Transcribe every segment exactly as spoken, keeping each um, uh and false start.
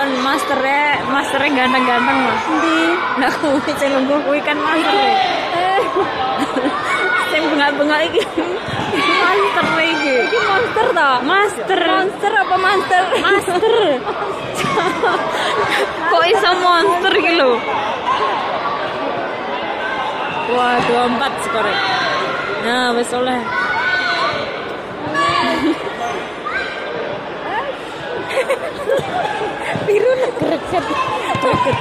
Delok masternya, masternya ganteng-ganteng Mas. Ndi? Nah, kuwi sing lungguh kuwi kan master. Eh, Sing bengak-bengak iki. Master iki. iki monster to? Master. Monster apa monster? Master. Kok iso monster iki lho? Wah, dua puluh empat skornya. Nah, wis oleh. Biru greget. Greget.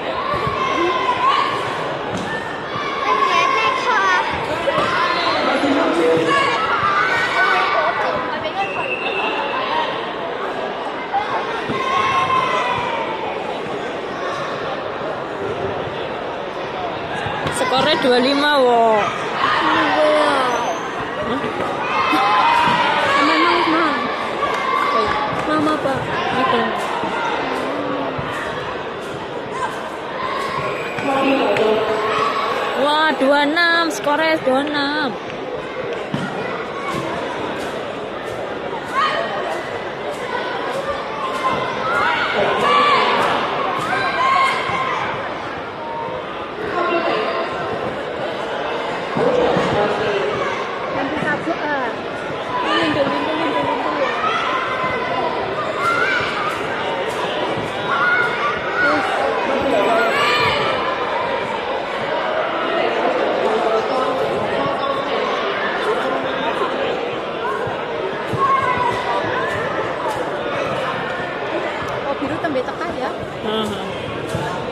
Skornya dua puluh lima, wo. Memang mama. Mama apa? Itu. Wah, dua puluh enam, skornya dua puluh enam. Nanti sabuk ah. Lindung, lindung, lindung, lindung. Oh, biru tembe teka ya. Uh-huh.